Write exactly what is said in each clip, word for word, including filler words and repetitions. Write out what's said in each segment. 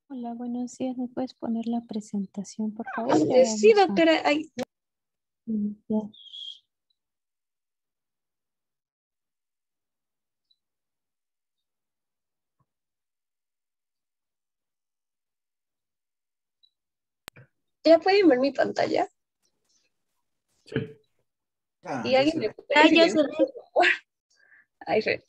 Hola, buenos días. ¿Me puedes poner la presentación, por favor? Ya Eh, Sí, vamos a doctora. Ay, iniciar. ¿ya pueden ver mi pantalla? Sí. Ah, Y ya alguien se me ve. puede Ah, ya silenciar, se ve. por favor. Ay, Red.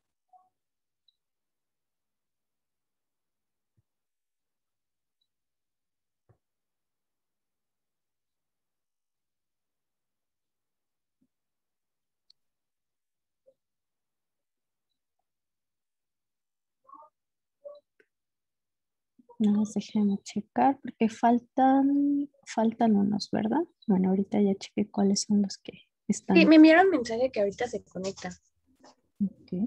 No, déjame checar porque faltan, faltan unos, ¿verdad? Bueno, ahorita ya chequé cuáles son los que Sí, están. me enviaron mensaje que ahorita se conecta. Ok.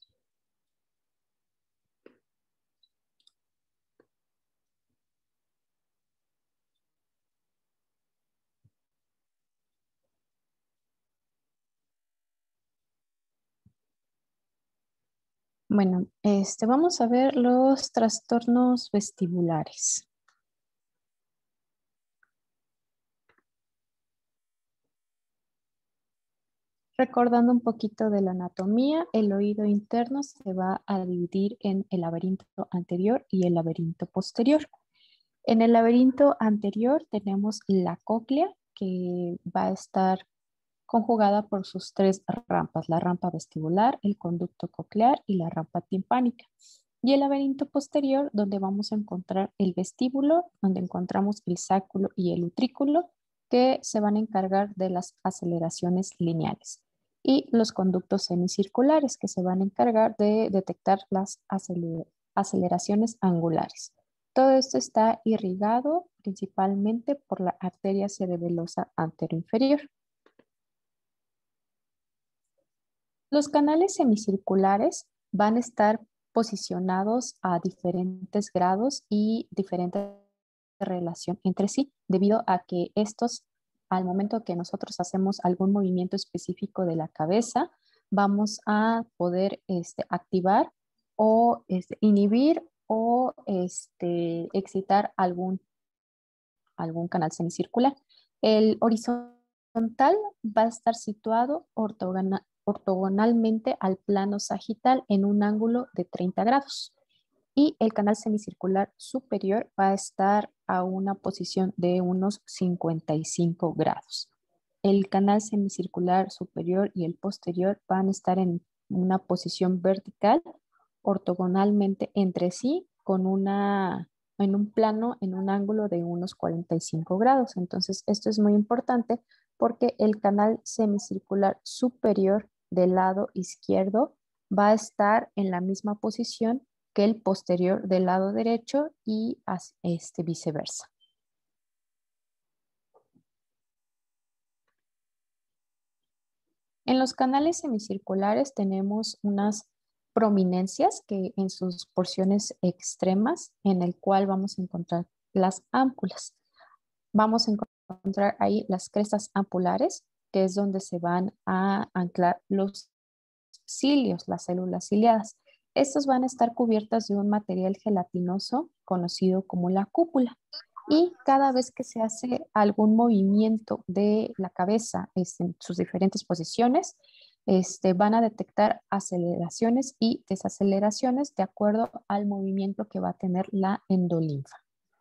Bueno, este, vamos a ver los trastornos vestibulares. Recordando un poquito de la anatomía, el oído interno se va a dividir en el laberinto anterior y el laberinto posterior. En el laberinto anterior tenemos la cóclea, que va a estar conjugada por sus tres rampas, la rampa vestibular, el conducto coclear y la rampa timpánica. Y el laberinto posterior, donde vamos a encontrar el vestíbulo, donde encontramos el sáculo y el utrículo, que se van a encargar de las aceleraciones lineales. Y los conductos semicirculares, que se van a encargar de detectar las aceler aceleraciones angulares. Todo esto está irrigado principalmente por la arteria cerebelosa anteroinferior. Los canales semicirculares van a estar posicionados a diferentes grados y diferente relación entre sí, debido a que estos, al momento que nosotros hacemos algún movimiento específico de la cabeza, vamos a poder este, activar o este, inhibir o este, excitar algún, algún canal semicircular. El horizontal va a estar situado ortogonal, ortogonalmente al plano sagital en un ángulo de treinta grados. Y el canal semicircular superior va a estar a una posición de unos cincuenta y cinco grados. El canal semicircular superior y el posterior van a estar en una posición vertical ortogonalmente entre sí con una en un plano, en un ángulo de unos cuarenta y cinco grados. Entonces, esto es muy importante porque el canal semicircular superior del lado izquierdo va a estar en la misma posición que el posterior del lado derecho y este, viceversa. En los canales semicirculares tenemos unas prominencias que en sus porciones extremas, en el cual vamos a encontrar las ámpulas. Vamos a encontrar ahí las crestas ampulares, que es donde se van a anclar los cilios, las células ciliadas. Estos van a estar cubiertas de un material gelatinoso conocido como la cúpula. Y cada vez que se hace algún movimiento de la cabeza este, en sus diferentes posiciones, este, van a detectar aceleraciones y desaceleraciones de acuerdo al movimiento que va a tener la endolinfa.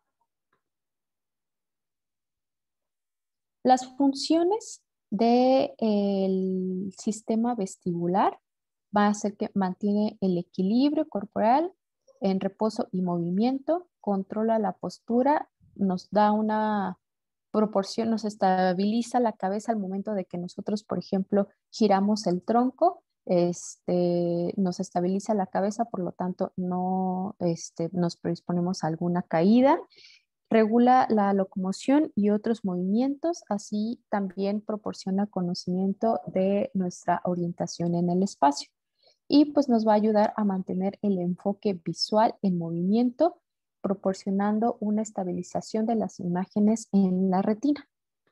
Las funciones del sistema vestibular va a ser que mantiene el equilibrio corporal en reposo y movimiento, controla la postura, nos da una proporción, nos estabiliza la cabeza al momento de que nosotros, por ejemplo, giramos el tronco, este, nos estabiliza la cabeza, por lo tanto no este, nos predisponemos a alguna caída. Regula la locomoción y otros movimientos, así también proporciona conocimiento de nuestra orientación en el espacio. Y pues nos va a ayudar a mantener el enfoque visual en movimiento, proporcionando una estabilización de las imágenes en la retina.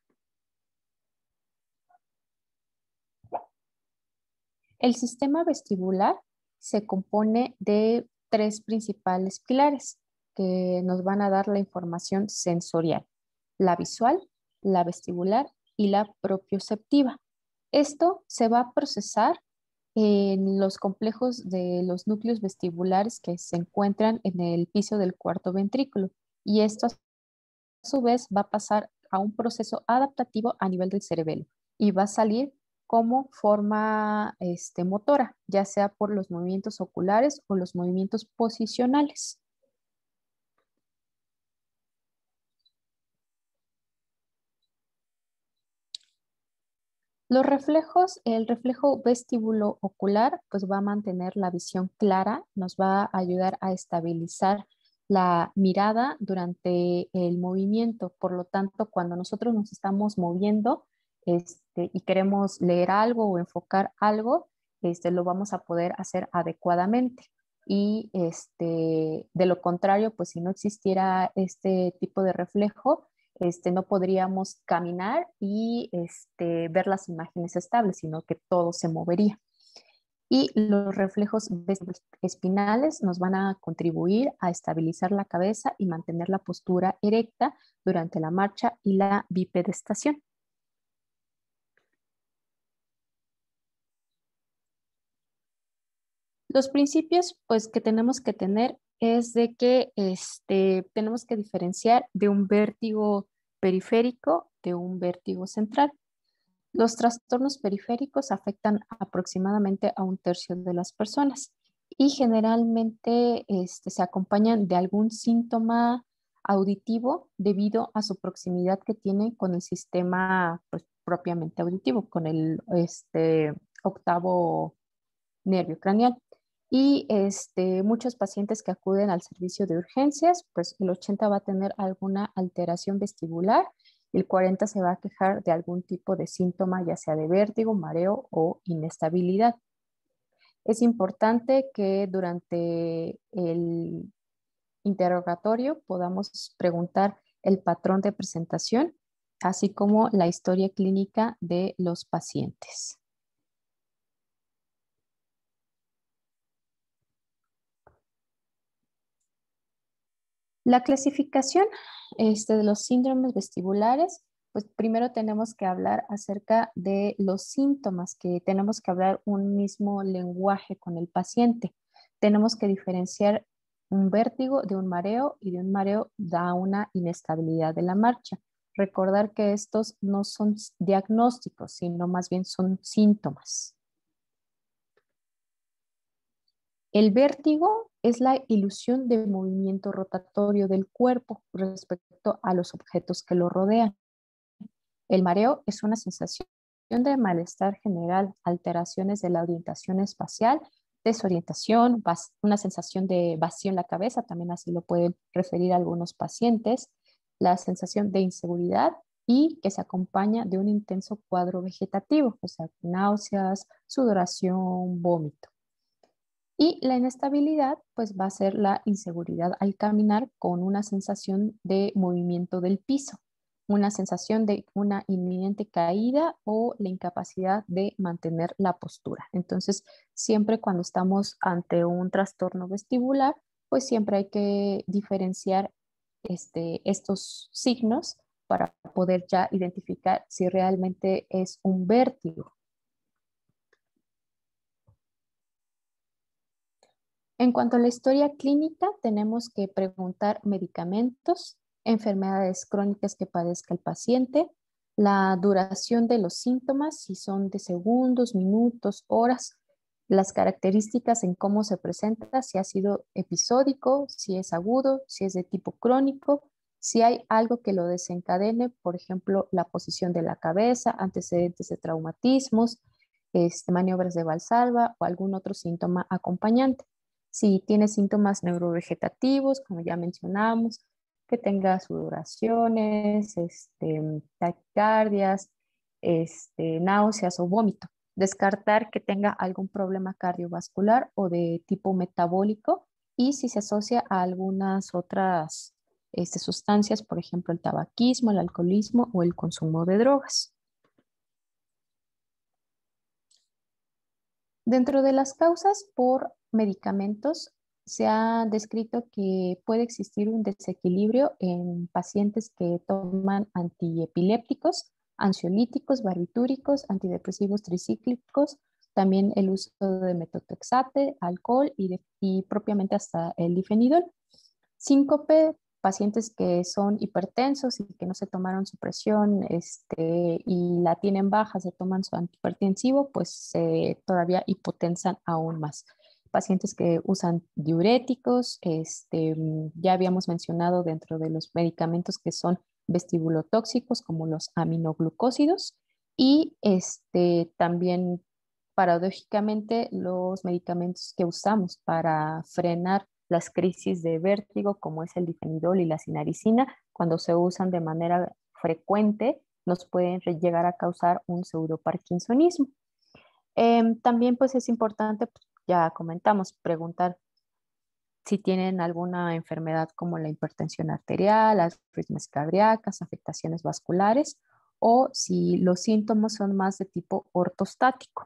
El sistema vestibular se compone de tres principales pilares. que nos van a dar la información sensorial, la visual, la vestibular y la propioceptiva. Esto se va a procesar en los complejos de los núcleos vestibulares que se encuentran en el piso del cuarto ventrículo, y esto a su vez va a pasar a un proceso adaptativo a nivel del cerebelo y va a salir como forma este, motora, ya sea por los movimientos oculares o los movimientos posicionales. Los reflejos, el reflejo vestíbulo ocular, pues va a mantener la visión clara, nos va a ayudar a estabilizar la mirada durante el movimiento. Por lo tanto, cuando nosotros nos estamos moviendo este, y queremos leer algo o enfocar algo, este, lo vamos a poder hacer adecuadamente. Y este, de lo contrario, pues si no existiera este tipo de reflejo, Este, no podríamos caminar y este, ver las imágenes estables, sino que todo se movería. Y los reflejos espinales nos van a contribuir a estabilizar la cabeza y mantener la postura erecta durante la marcha y la bipedestación. Los principios pues, que tenemos que tener es de que este, tenemos que diferenciar de un vértigo periférico de un vértigo central. Los trastornos periféricos afectan aproximadamente a un tercio de las personas y generalmente este, se acompañan de algún síntoma auditivo debido a su proximidad que tiene con el sistema pues, propiamente auditivo, con el este, octavo nervio craneal. Y este, muchos pacientes que acuden al servicio de urgencias, pues el ochenta va a tener alguna alteración vestibular, el cuarenta se va a quejar de algún tipo de síntoma, ya sea de vértigo, mareo o inestabilidad. Es importante que durante el interrogatorio podamos preguntar el patrón de presentación, así como la historia clínica de los pacientes. La clasificación este, de los síndromes vestibulares, pues primero tenemos que hablar acerca de los síntomas, que tenemos que hablar un mismo lenguaje con el paciente. Tenemos que diferenciar un vértigo de un mareo y de un mareo da una inestabilidad de la marcha. Recordar que estos no son diagnósticos, sino más bien son síntomas. El vértigo es la ilusión de movimiento rotatorio del cuerpo respecto a los objetos que lo rodean. El mareo es una sensación de malestar general, alteraciones de la orientación espacial, desorientación, una sensación de vacío en la cabeza, también así lo pueden referir algunos pacientes, la sensación de inseguridad y que se acompaña de un intenso cuadro vegetativo, o sea, náuseas, sudoración, vómito. Y la inestabilidad, pues va a ser la inseguridad al caminar con una sensación de movimiento del piso, una sensación de una inminente caída o la incapacidad de mantener la postura. Entonces, siempre cuando estamos ante un trastorno vestibular, pues siempre hay que diferenciar este, estos signos para poder ya identificar si realmente es un vértigo. En cuanto a la historia clínica, tenemos que preguntar medicamentos, enfermedades crónicas que padezca el paciente, la duración de los síntomas, si son de segundos, minutos, horas, las características en cómo se presenta, si ha sido episódico, si es agudo, si es de tipo crónico, si hay algo que lo desencadene, por ejemplo, la posición de la cabeza, antecedentes de traumatismos, este, maniobras de Valsalva o algún otro síntoma acompañante. Si tiene síntomas neurovegetativos, como ya mencionamos, que tenga sudoraciones, este, taquicardias, este, náuseas o vómito. Descartar que tenga algún problema cardiovascular o de tipo metabólico y si se asocia a algunas otras este, sustancias, por ejemplo, el tabaquismo, el alcoholismo o el consumo de drogas. Dentro de las causas por medicamentos, se ha descrito que puede existir un desequilibrio en pacientes que toman antiepilépticos, ansiolíticos, barbitúricos, antidepresivos tricíclicos, también el uso de metotrexate, alcohol y, de, y propiamente hasta el difenidol. Síncope, pacientes que son hipertensos y que no se tomaron su presión este, y la tienen baja, se toman su antihipertensivo, pues eh, todavía hipotensan aún más. Pacientes que usan diuréticos, este, ya habíamos mencionado dentro de los medicamentos que son vestibulotóxicos como los aminoglucósidos y este, también paradójicamente los medicamentos que usamos para frenar las crisis de vértigo, como es el difenidol y la sinaricina, cuando se usan de manera frecuente, nos pueden llegar a causar un pseudoparkinsonismo. Eh, también pues es importante, ya comentamos, preguntar si tienen alguna enfermedad como la hipertensión arterial, arritmias cardíacas, afectaciones vasculares, o si los síntomas son más de tipo ortostático.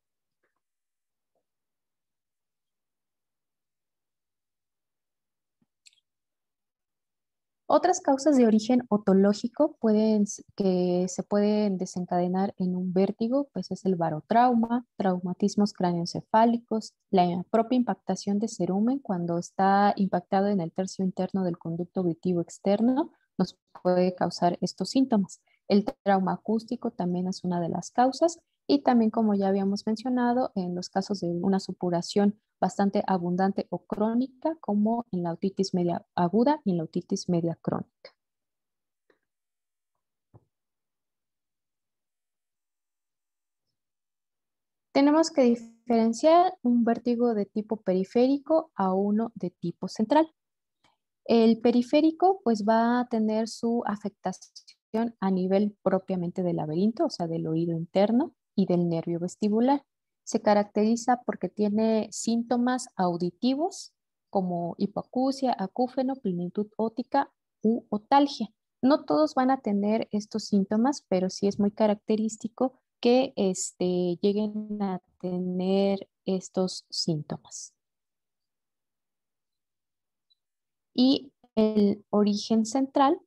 Otras causas de origen otológico pueden, que se pueden desencadenar en un vértigo, pues es el barotrauma, traumatismos craneoencefálicos, la propia impactación de cerumen cuando está impactado en el tercio interno del conducto auditivo externo, nos puede causar estos síntomas. El trauma acústico también es una de las causas y también, como ya habíamos mencionado, en los casos de una supuración bastante abundante o crónica, como en la otitis media aguda y en la otitis media crónica. Tenemos que diferenciar un vértigo de tipo periférico a uno de tipo central. El periférico pues va a tener su afectación a nivel propiamente del laberinto, o sea, del oído interno y del nervio vestibular. Se caracteriza porque tiene síntomas auditivos como hipoacusia, acúfeno, plenitud óptica u otalgia. No todos van a tener estos síntomas, pero sí es muy característico que este, lleguen a tener estos síntomas. Y el origen central,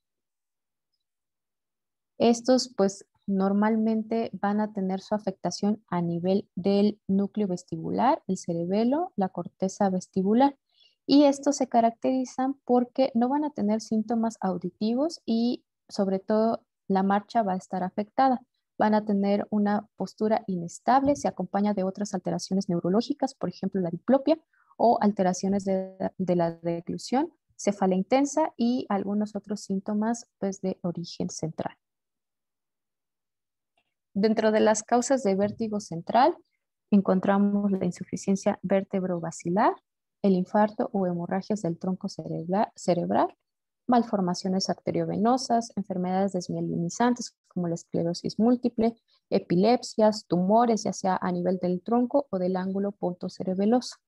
estos pues normalmente van a tener su afectación a nivel del núcleo vestibular, el cerebelo, la corteza vestibular. Y estos se caracterizan porque no van a tener síntomas auditivos y sobre todo la marcha va a estar afectada. Van a tener una postura inestable, se acompaña de otras alteraciones neurológicas, por ejemplo la diplopia o alteraciones de, de la deglución, cefalea intensa y algunos otros síntomas pues, de origen central. Dentro de las causas de vértigo central encontramos la insuficiencia vértebro-basilar, el infarto o hemorragias del tronco cerebral, cerebral, malformaciones arteriovenosas, enfermedades desmielinizantes como la esclerosis múltiple, epilepsias, tumores, ya sea a nivel del tronco o del ángulo pontocerebeloso.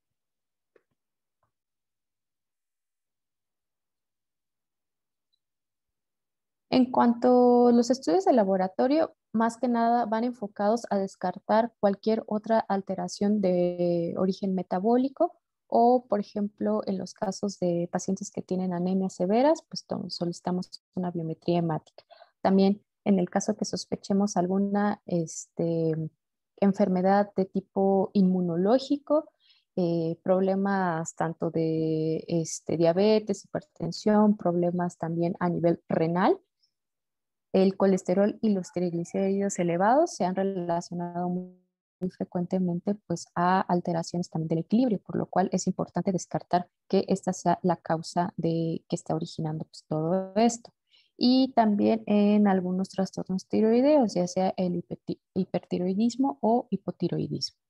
En cuanto a los estudios de laboratorio, más que nada van enfocados a descartar cualquier otra alteración de origen metabólico o, por ejemplo, en los casos de pacientes que tienen anemias severas, pues solicitamos una biometría hemática. También en el caso que sospechemos alguna este, enfermedad de tipo inmunológico, eh, problemas tanto de este, diabetes, hipertensión, problemas también a nivel renal, el colesterol y los triglicéridos elevados se han relacionado muy, muy frecuentemente pues, a alteraciones también del equilibrio, por lo cual es importante descartar que esta sea la causa de que está originando pues, todo esto. Y también en algunos trastornos tiroideos, ya sea el hipertiroidismo o hipotiroidismo.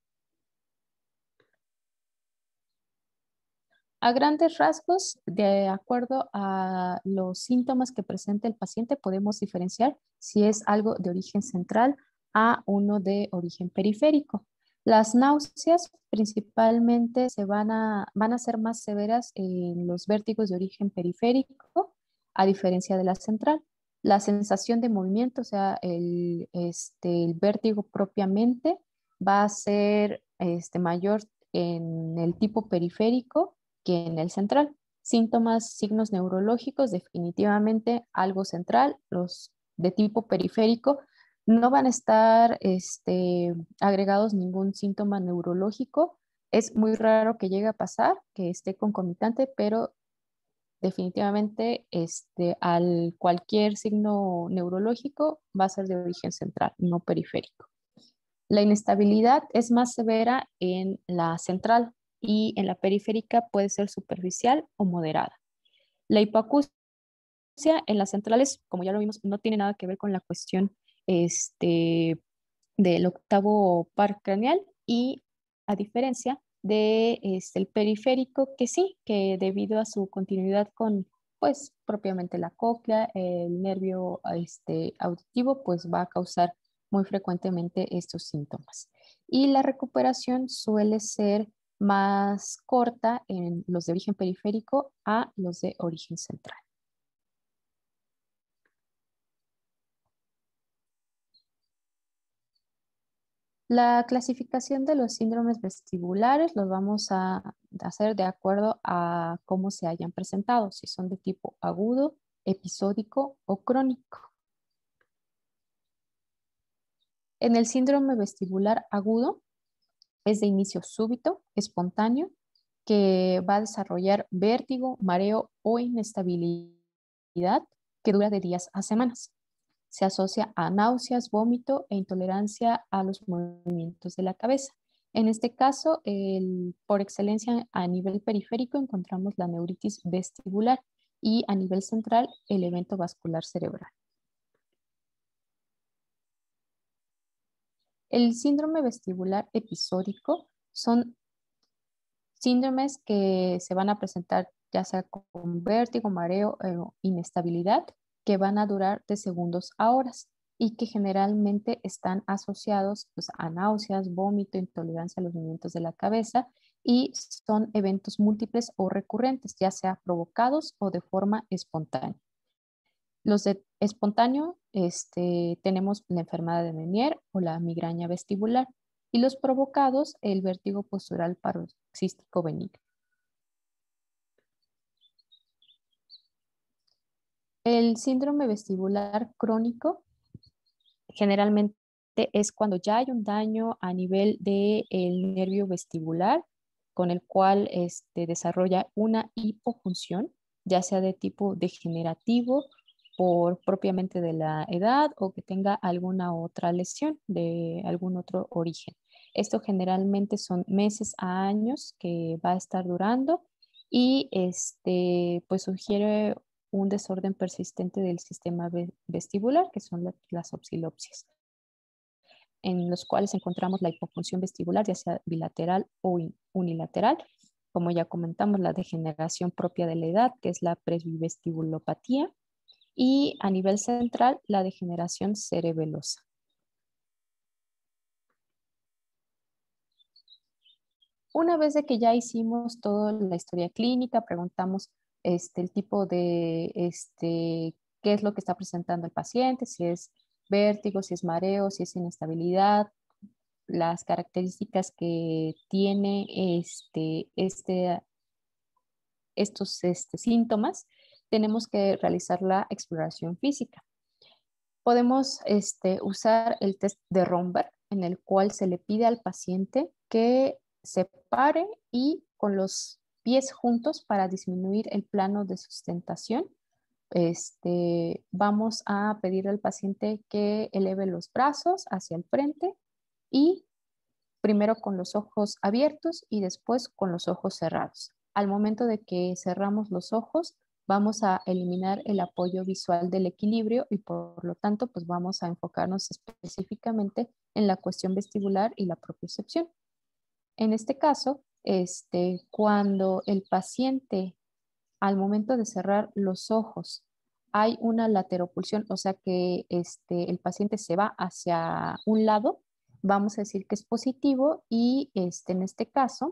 A grandes rasgos, de acuerdo a los síntomas que presenta el paciente, podemos diferenciar si es algo de origen central a uno de origen periférico. Las náuseas principalmente se van a, van a ser más severas en los vértigos de origen periférico, a diferencia de la central. La sensación de movimiento, o sea, el, este, el vértigo propiamente, va a ser este, mayor en el tipo periférico que en el central. Síntomas, signos neurológicos, definitivamente algo central. Los de tipo periférico no van a estar este, agregados ningún síntoma neurológico. Es muy raro que llegue a pasar, que esté concomitante, pero definitivamente este, al cualquier signo neurológico va a ser de origen central, no periférico. La inestabilidad es más severa en la central y en la periférica puede ser superficial o moderada. La hipoacusia en las centrales, como ya lo vimos, no tiene nada que ver con la cuestión este, del octavo par craneal y a diferencia de este, el periférico, que sí, que debido a su continuidad con, pues, propiamente la cóclea, el nervio este, auditivo, pues va a causar muy frecuentemente estos síntomas. Y la recuperación suele ser más corta en los de origen periférico a los de origen central. La clasificación de los síndromes vestibulares los vamos a hacer de acuerdo a cómo se hayan presentado, si son de tipo agudo, episódico o crónico. En el síndrome vestibular agudo es de inicio súbito, espontáneo, que va a desarrollar vértigo, mareo o inestabilidad que dura de días a semanas. Se asocia a náuseas, vómito e intolerancia a los movimientos de la cabeza. En este caso, el, por excelencia a nivel periférico encontramos la neuritis vestibular y a nivel central el evento vascular cerebral. El síndrome vestibular episódico son síndromes que se van a presentar ya sea con vértigo, mareo o inestabilidad, que van a durar de segundos a horas y que generalmente están asociados pues, a náuseas, vómito, intolerancia a los movimientos de la cabeza y son eventos múltiples o recurrentes, ya sea provocados o de forma espontánea. Los de espontáneo este, tenemos la enfermedad de Meniere o la migraña vestibular y los provocados el vértigo postural paroxístico benigno. El síndrome vestibular crónico generalmente es cuando ya hay un daño a nivel del nervio vestibular con el cual este, desarrolla una hipofunción, ya sea de tipo degenerativo por propiamente de la edad o que tenga alguna otra lesión de algún otro origen. Esto generalmente son meses a años que va a estar durando y este, pues sugiere un desorden persistente del sistema vestibular, que son las oscilopsias, en los cuales encontramos la hipofunción vestibular, ya sea bilateral o unilateral, como ya comentamos, la degeneración propia de la edad, que es la presbivestibulopatía, y a nivel central, la degeneración cerebelosa. Una vez de que ya hicimos toda la historia clínica, preguntamos este, el tipo de, este, qué es lo que está presentando el paciente, si es vértigo, si es mareo, si es inestabilidad, las características que tiene este, este, estos este, síntomas, tenemos que realizar la exploración física. Podemos este, usar el test de Romberg, en el cual se le pide al paciente que se pare y con los pies juntos para disminuir el plano de sustentación. Este, vamos a pedir al paciente que eleve los brazos hacia el frente y primero con los ojos abiertos y después con los ojos cerrados. Al momento de que cerramos los ojos, vamos a eliminar el apoyo visual del equilibrio y por lo tanto, pues vamos a enfocarnos específicamente en la cuestión vestibular y la propiocepción. En este caso, este, cuando el paciente, al momento de cerrar los ojos, hay una lateropulsión, o sea que este, el paciente se va hacia un lado, vamos a decir que es positivo y este, en este caso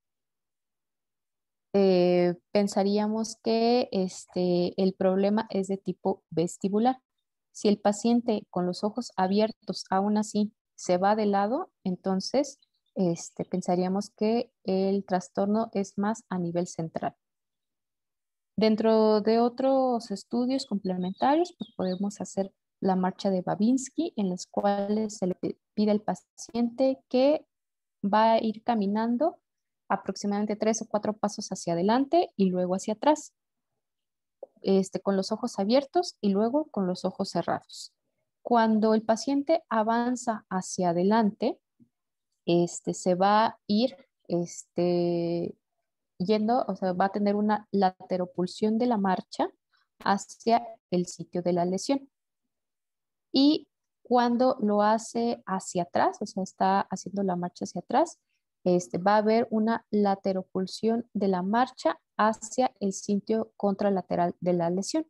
eh, pensaríamos que este, el problema es de tipo vestibular. Si el paciente con los ojos abiertos aún así se va de lado, entonces este, pensaríamos que el trastorno es más a nivel central. Dentro de otros estudios complementarios, pues podemos hacer la marcha de Babinski, en las cuales se le pide al paciente que va a ir caminando aproximadamente tres o cuatro pasos hacia adelante y luego hacia atrás, este, con los ojos abiertos y luego con los ojos cerrados. Cuando el paciente avanza hacia adelante, este, se va a ir este, yendo, o sea, va a tener una lateropulsión de la marcha hacia el sitio de la lesión. Y cuando lo hace hacia atrás, o sea, está haciendo la marcha hacia atrás, este, va a haber una lateropulsión de la marcha hacia el sitio contralateral de la lesión.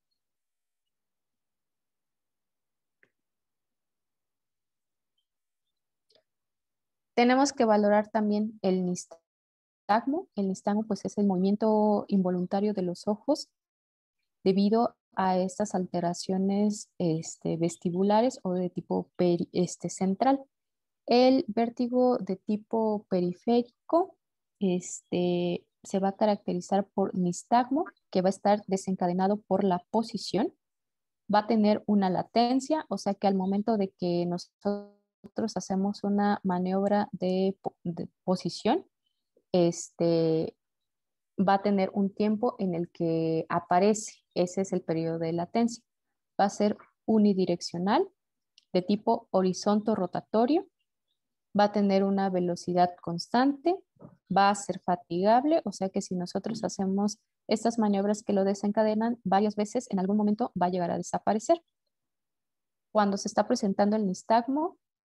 Tenemos que valorar también el nistagmo. El nistagmo pues, es el movimiento involuntario de los ojos debido a estas alteraciones este, vestibulares o de tipo peri, este, central. El vértigo de tipo periférico este, se va a caracterizar por nistagmo, que va a estar desencadenado por la posición. Va a tener una latencia, o sea que al momento de que nosotros hacemos una maniobra de, de posición, este, va a tener un tiempo en el que aparece. Ese es el periodo de latencia. Va a ser unidireccional, de tipo horizonte rotatorio. Va a tener una velocidad constante. Va a ser fatigable, o sea que si nosotros hacemos estas maniobras que lo desencadenan varias veces, en algún momento va a llegar a desaparecer. Cuando se está presentando el nistagmo,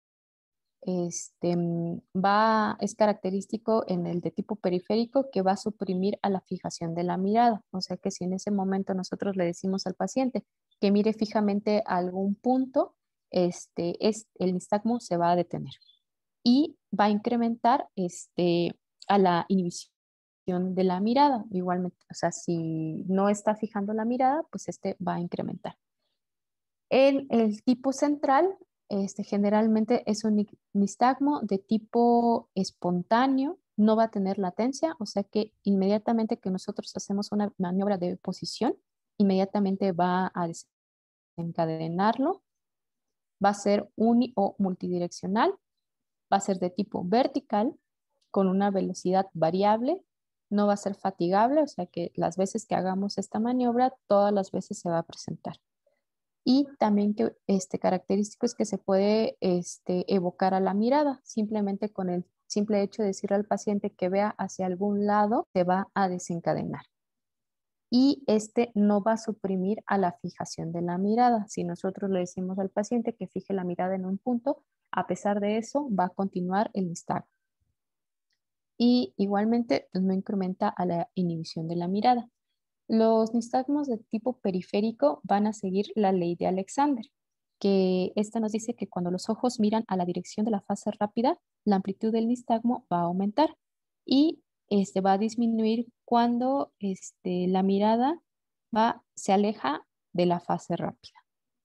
Este, va, es característico en el de tipo periférico que va a suprimir a la fijación de la mirada. O sea que si en ese momento nosotros le decimos al paciente que mire fijamente a algún punto, este, es, el nistagmo se va a detener y va a incrementar este, a la inhibición de la mirada. Igualmente, o sea, si no está fijando la mirada, pues este va a incrementar. En el tipo central, este, generalmente es un nistagmo de tipo espontáneo, no va a tener latencia, o sea que inmediatamente que nosotros hacemos una maniobra de posición, inmediatamente va a desencadenarlo. Va a ser uni o multidireccional, va a ser de tipo vertical, con una velocidad variable, no va a ser fatigable, o sea que las veces que hagamos esta maniobra, todas las veces se va a presentar. Y también que este característico es que se puede este, evocar a la mirada, simplemente con el simple hecho de decirle al paciente que vea hacia algún lado, se va a desencadenar. Y este no va a suprimir a la fijación de la mirada. Si nosotros le decimos al paciente que fije la mirada en un punto, a pesar de eso va a continuar el nistagmo. Y igualmente pues, no incrementa a la inhibición de la mirada. Los nistagmos de tipo periférico van a seguir la ley de Alexander, que esta nos dice que cuando los ojos miran a la dirección de la fase rápida, la amplitud del nistagmo va a aumentar y este, va a disminuir cuando este, la mirada va, se aleja de la fase rápida.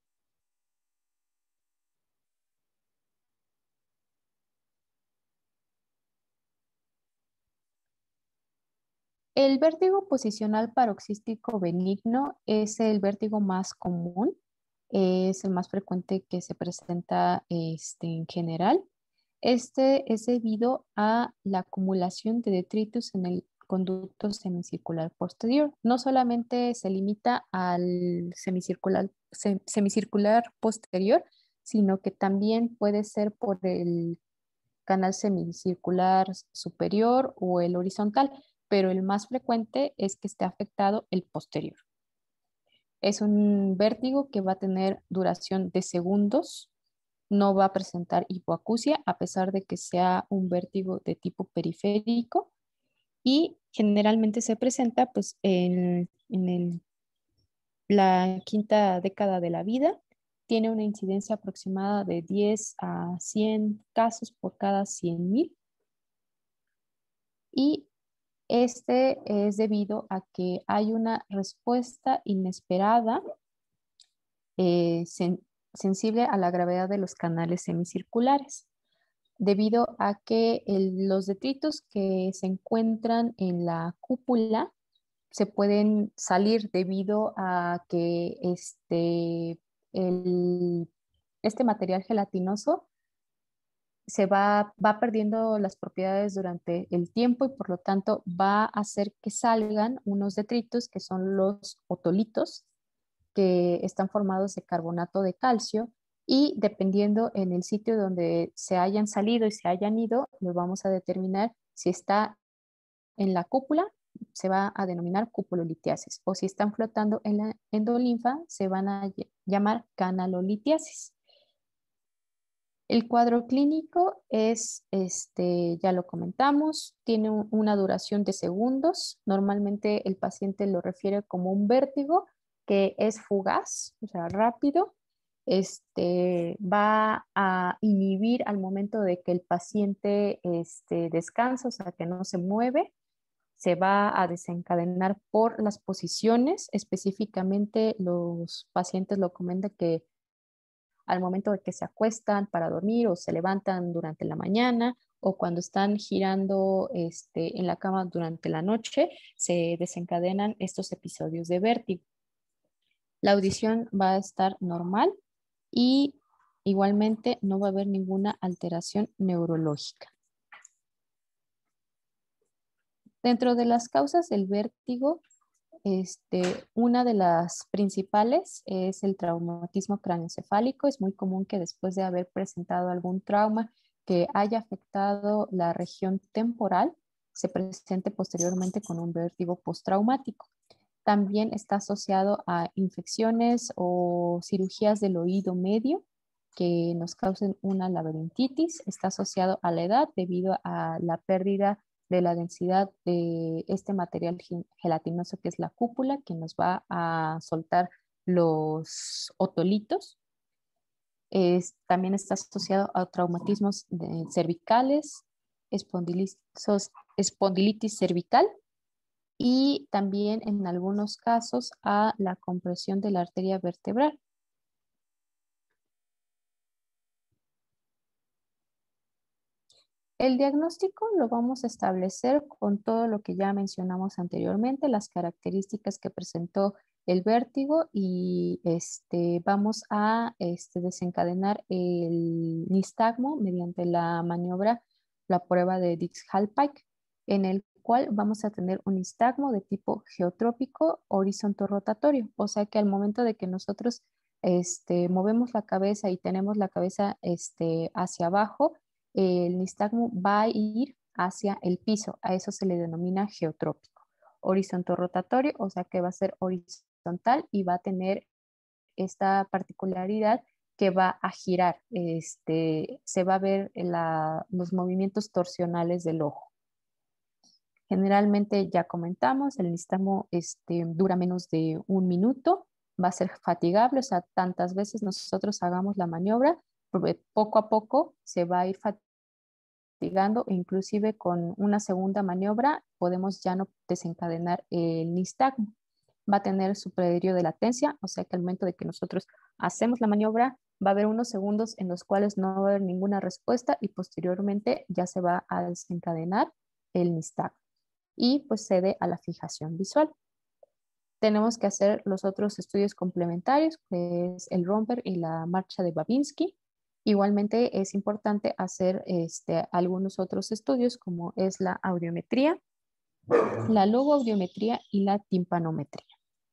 El vértigo posicional paroxístico benigno es el vértigo más común, es el más frecuente que se presenta este, en general. Este es debido a la acumulación de detritus en el conducto semicircular posterior. No solamente se limita al semicircular, sem, semicircular posterior, sino que también puede ser por el canal semicircular superior o el horizontal, pero el más frecuente es que esté afectado el posterior. Es un vértigo que va a tener duración de segundos, no va a presentar hipoacusia a pesar de que sea un vértigo de tipo periférico y generalmente se presenta pues, en, en el, la quinta década de la vida. Tiene una incidencia aproximada de diez a cien casos por cada cien mil. Y este es debido a que hay una respuesta inesperada eh, sen sensible a la gravedad de los canales semicirculares. debido a que el- los detritos que se encuentran en la cúpula se pueden salir debido a que este, el- este material gelatinoso se va, va perdiendo las propiedades durante el tiempo y por lo tanto va a hacer que salgan unos detritos que son los otolitos, que están formados de carbonato de calcio y dependiendo en el sitio donde se hayan salido y se hayan ido, lo vamos a determinar si está en la cúpula, se va a denominar cupulolitiasis, o si están flotando en la endolinfa, se van a ll- llamar canalolitiasis. El cuadro clínico es, este, ya lo comentamos, tiene un- una duración de segundos. Normalmente el paciente lo refiere como un vértigo que es fugaz, o sea, rápido. Este, va a inhibir al momento de que el paciente este, descansa, o sea, que no se mueve. Se va a desencadenar por las posiciones. Específicamente los pacientes lo comentan que al momento de que se acuestan para dormir o se levantan durante la mañana o cuando están girando este, en la cama durante la noche, se desencadenan estos episodios de vértigo. La audición va a estar normal y igualmente no va a haber ninguna alteración neurológica. Dentro de las causas del vértigo, Este, una de las principales es el traumatismo craneoencefálico. Es muy común que después de haber presentado algún trauma que haya afectado la región temporal, se presente posteriormente con un vértigo postraumático. También está asociado a infecciones o cirugías del oído medio que nos causen una laberintitis. Está asociado a la edad debido a la pérdida de la densidad de este material gelatinoso que es la cúpula, que nos va a soltar los otolitos. Es, también está asociado a traumatismos de, cervicales, espondilitis, espondilitis cervical y también en algunos casos a la compresión de la arteria vertebral. El diagnóstico lo vamos a establecer con todo lo que ya mencionamos anteriormente, las características que presentó el vértigo y este, vamos a este, desencadenar el nistagmo mediante la maniobra, la prueba de Dix-Hallpike, en el cual vamos a tener un nistagmo de tipo geotrópico horizonto rotatorio, o sea que al momento de que nosotros este, movemos la cabeza y tenemos la cabeza este, hacia abajo, el nistagmo va a ir hacia el piso. A eso se le denomina geotrópico. Horizonto rotatorio, o sea que va a ser horizontal y va a tener esta particularidad que va a girar. Este, se va a ver la, los movimientos torsionales del ojo. Generalmente ya comentamos, el nistagmo este, dura menos de un minuto, va a ser fatigable, o sea, tantas veces nosotros hagamos la maniobra, poco a poco se va a ir fatigando, e inclusive con una segunda maniobra podemos ya no desencadenar el nistagmo. Va a tener su periodo de latencia, o sea que al momento de que nosotros hacemos la maniobra, va a haber unos segundos en los cuales no va a haber ninguna respuesta y posteriormente ya se va a desencadenar el nistagmo y pues cede a la fijación visual. Tenemos que hacer los otros estudios complementarios, que es el romper y la marcha de Babinski. Igualmente es importante hacer este, algunos otros estudios como es la audiometría, la logoaudiometría y la timpanometría.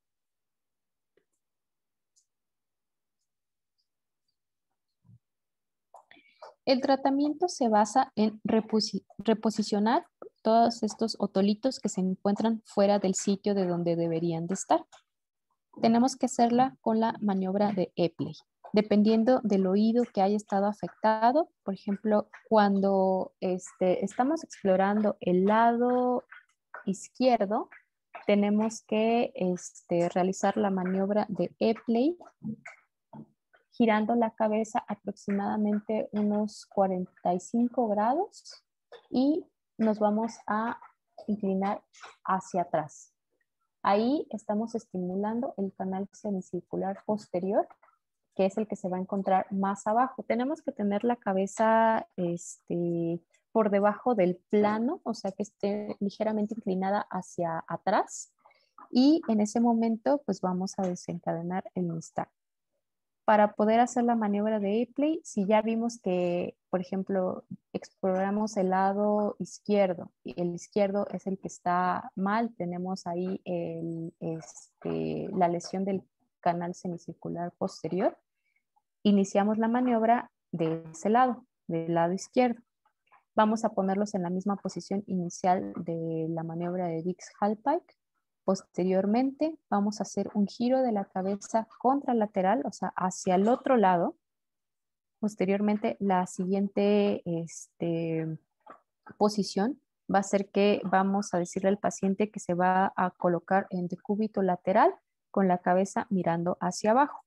El tratamiento se basa en reposi reposicionar todos estos otolitos que se encuentran fuera del sitio de donde deberían de estar. Tenemos que hacerla con la maniobra de Epley. Dependiendo del oído que haya estado afectado, por ejemplo, cuando este, estamos explorando el lado izquierdo, tenemos que este, realizar la maniobra de Epley girando la cabeza aproximadamente unos cuarenta y cinco grados y nos vamos a inclinar hacia atrás. Ahí estamos estimulando el canal semicircular posterior que es el que se va a encontrar más abajo. Tenemos que tener la cabeza este, por debajo del plano, o sea que esté ligeramente inclinada hacia atrás. Y en ese momento, pues vamos a desencadenar el Instack. Para poder hacer la maniobra de A-Play, si ya vimos que, por ejemplo, exploramos el lado izquierdo, y el izquierdo es el que está mal, tenemos ahí el, este, la lesión del canal semicircular posterior, iniciamos la maniobra de ese lado, del lado izquierdo. Vamos a ponerlos en la misma posición inicial de la maniobra de Dix-Hallpike. Posteriormente, vamos a hacer un giro de la cabeza contralateral, o sea, hacia el otro lado. Posteriormente, la siguiente este, posición va a ser que vamos a decirle al paciente que se va a colocar en decúbito lateral con la cabeza mirando hacia abajo.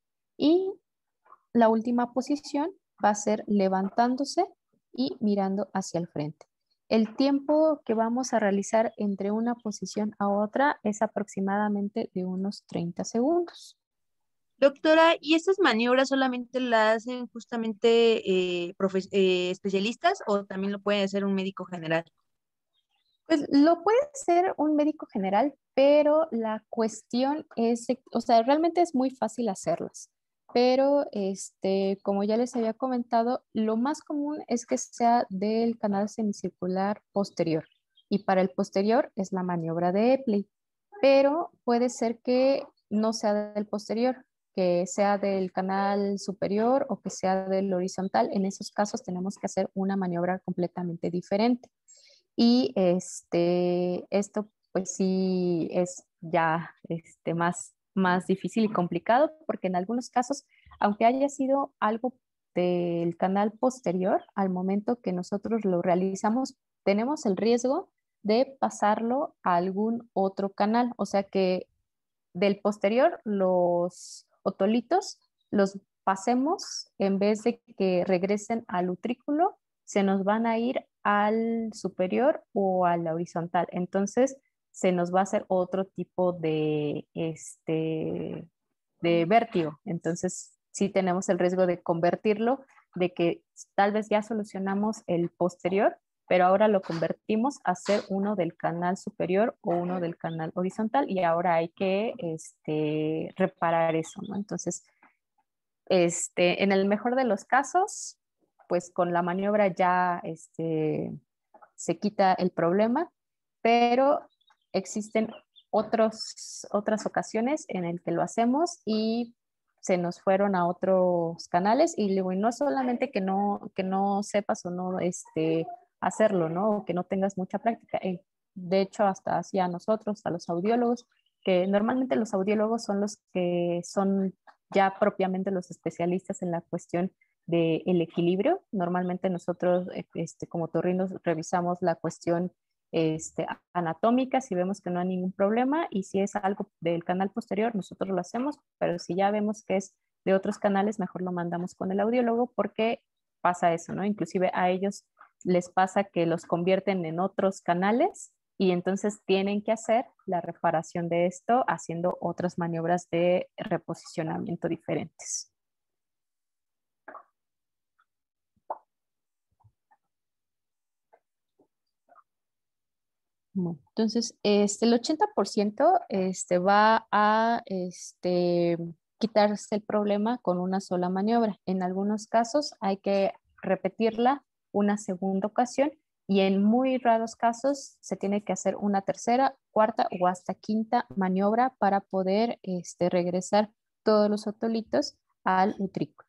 Y la última posición va a ser levantándose y mirando hacia el frente. El tiempo que vamos a realizar entre una posición a otra es aproximadamente de unos treinta segundos. Doctora, ¿y estas maniobras solamente las hacen justamente eh, profe- eh, especialistas o también lo puede hacer un médico general? Pues lo puede ser un médico general, pero la cuestión es, o sea, realmente es muy fácil hacerlas. Pero, este, como ya les había comentado, lo más común es que sea del canal semicircular posterior. Y para el posterior es la maniobra de Epley. Pero puede ser que no sea del posterior, que sea del canal superior o que sea del horizontal. En esos casos tenemos que hacer una maniobra completamente diferente. Y este, esto pues sí es ya este, más, más difícil y complicado porque en algunos casos, aunque haya sido algo del canal posterior, al momento que nosotros lo realizamos, tenemos el riesgo de pasarlo a algún otro canal. O sea que del posterior los otolitos los pasemos en vez de que regresen al utrículo, se nos van a ir al superior o a la horizontal. Entonces, se nos va a hacer otro tipo de, este, de vértigo. Entonces, sí tenemos el riesgo de convertirlo, de que tal vez ya solucionamos el posterior, pero ahora lo convertimos a ser uno del canal superior o uno del canal horizontal y ahora hay que este, reparar eso, ¿no? Entonces, este, en el mejor de los casos, pues con la maniobra ya este, se quita el problema, pero existen otros, otras ocasiones en el que lo hacemos y se nos fueron a otros canales y luego no solamente que no, que no sepas o no este, hacerlo, ¿no? O que no tengas mucha práctica. Eh, de hecho, hasta hacia nosotros, a los audiólogos, que normalmente los audiólogos son los que son ya propiamente los especialistas en la cuestión del equilibrio. Normalmente nosotros este, como otorrinos revisamos la cuestión este, anatómica si vemos que no hay ningún problema y si es algo del canal posterior nosotros lo hacemos, pero si ya vemos que es de otros canales mejor lo mandamos con el audiólogo porque pasa eso, ¿no? Inclusive a ellos les pasa que los convierten en otros canales y entonces tienen que hacer la reparación de esto haciendo otras maniobras de reposicionamiento diferentes. Bueno, entonces, este, el ochenta por ciento este, va a este, quitarse el problema con una sola maniobra. En algunos casos hay que repetirla una segunda ocasión y en muy raros casos se tiene que hacer una tercera, cuarta o hasta quinta maniobra para poder este, regresar todos los otolitos al utrículo.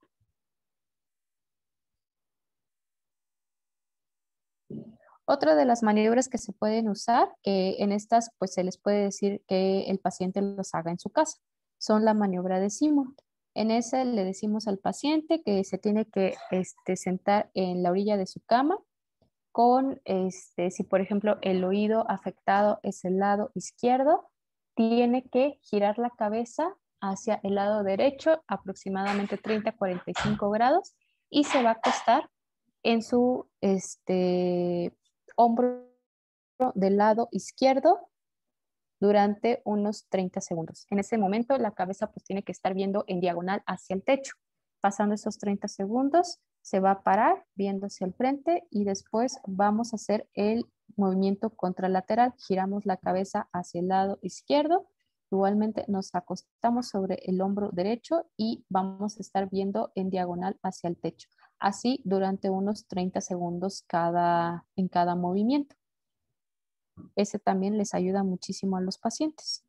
Otra de las maniobras que se pueden usar, que en estas pues se les puede decir que el paciente los haga en su casa, son la maniobra de Simon. En esa le decimos al paciente que se tiene que este, sentar en la orilla de su cama con, este, si por ejemplo el oído afectado es el lado izquierdo, tiene que girar la cabeza hacia el lado derecho aproximadamente treinta a cuarenta y cinco grados y se va a acostar en su este, hombro del lado izquierdo, durante unos treinta segundos. En ese momento la cabeza pues tiene que estar viendo en diagonal hacia el techo. Pasando esos treinta segundos, se va a parar viendo hacia el frente y después vamos a hacer el movimiento contralateral. Giramos la cabeza hacia el lado izquierdo. Igualmente nos acostamos sobre el hombro derecho y vamos a estar viendo en diagonal hacia el techo. Así durante unos treinta segundos cada, en cada movimiento. Ese también les ayuda muchísimo a los pacientes.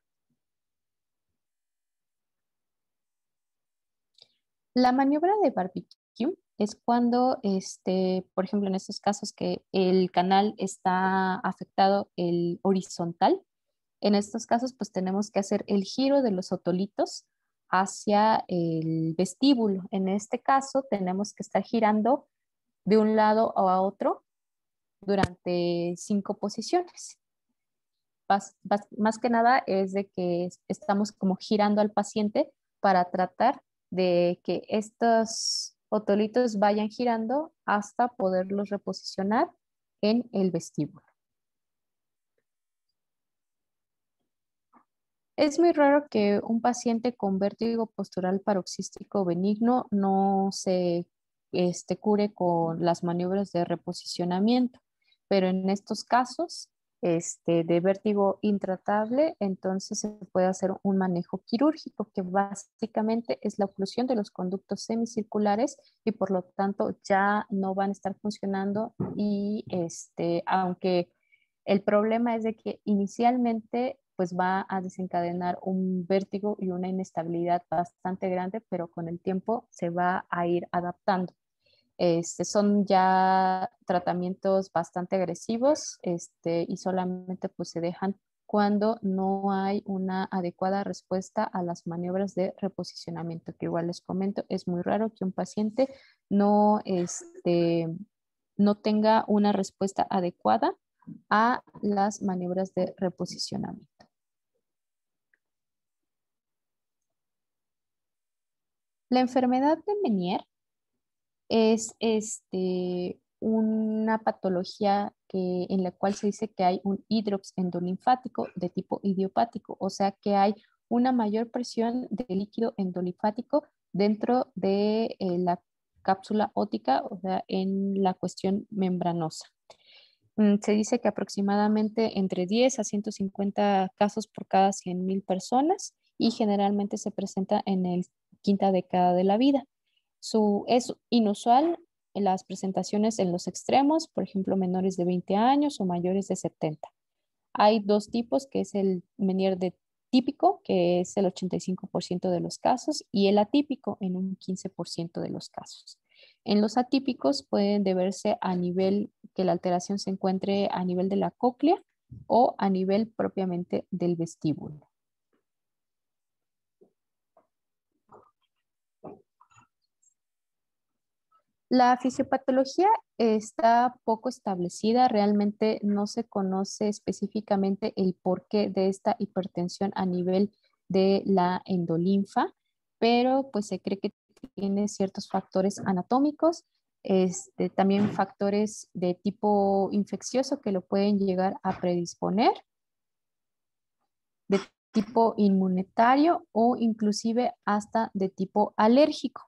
La maniobra de barbecue es cuando, este, por ejemplo, en estos casos que el canal está afectado el horizontal, en estos casos pues tenemos que hacer el giro de los otolitos hacia el vestíbulo. En este caso tenemos que estar girando de un lado a otro durante cinco posiciones. Más, más, más que nada es de que estamos como girando al paciente para tratar de que estos otolitos vayan girando hasta poderlos reposicionar en el vestíbulo. Es muy raro que un paciente con vértigo postural paroxístico benigno no se este, cure con las maniobras de reposicionamiento, pero en estos casos este, de vértigo intratable, entonces se puede hacer un manejo quirúrgico, que básicamente es la oclusión de los conductos semicirculares y por lo tanto ya no van a estar funcionando y este, aunque el problema es de que inicialmente pues va a desencadenar un vértigo y una inestabilidad bastante grande, pero con el tiempo se va a ir adaptando. Este, son ya tratamientos bastante agresivos este, y solamente pues se dejan cuando no hay una adecuada respuesta a las maniobras de reposicionamiento, que igual les comento, es muy raro que un paciente no, este, no tenga una respuesta adecuada a las maniobras de reposicionamiento. La enfermedad de Meniere es este, una patología que, en la cual se dice que hay un hidrops endolinfático de tipo idiopático, o sea que hay una mayor presión de líquido endolinfático dentro de eh, la cápsula óptica, o sea, en la cuestión membranosa. Mm, Se dice que aproximadamente entre diez a ciento cincuenta casos por cada cien mil personas y generalmente se presenta en el quinta década de la vida. Su, es inusual en las presentaciones en los extremos, por ejemplo, menores de veinte años o mayores de setenta. Hay dos tipos, que es el Meniere de típico, que es el ochenta y cinco por ciento de los casos, y el atípico en un quince por ciento de los casos. En los atípicos pueden deberse a nivel que la alteración se encuentre a nivel de la cóclea o a nivel propiamente del vestíbulo. La fisiopatología está poco establecida, realmente no se conoce específicamente el porqué de esta hipertensión a nivel de la endolinfa, pero pues se cree que tiene ciertos factores anatómicos, este, también factores de tipo infeccioso que lo pueden llegar a predisponer, de tipo inmunitario o inclusive hasta de tipo alérgico.